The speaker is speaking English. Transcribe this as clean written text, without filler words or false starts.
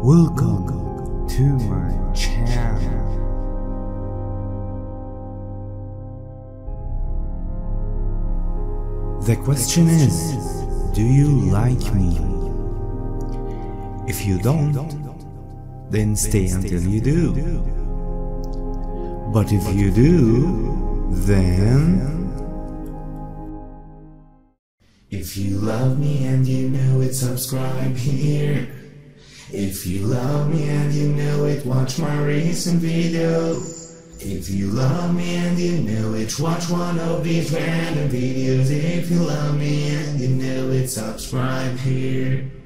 Welcome to my channel. The question is, do you like me? If you don't, then stay until you do. But if you do, then... If you love me and you know it, subscribe here. If you love me and you know it, watch my recent video. If you love me and you know it, watch one of these random videos. If you love me and you know it, subscribe here.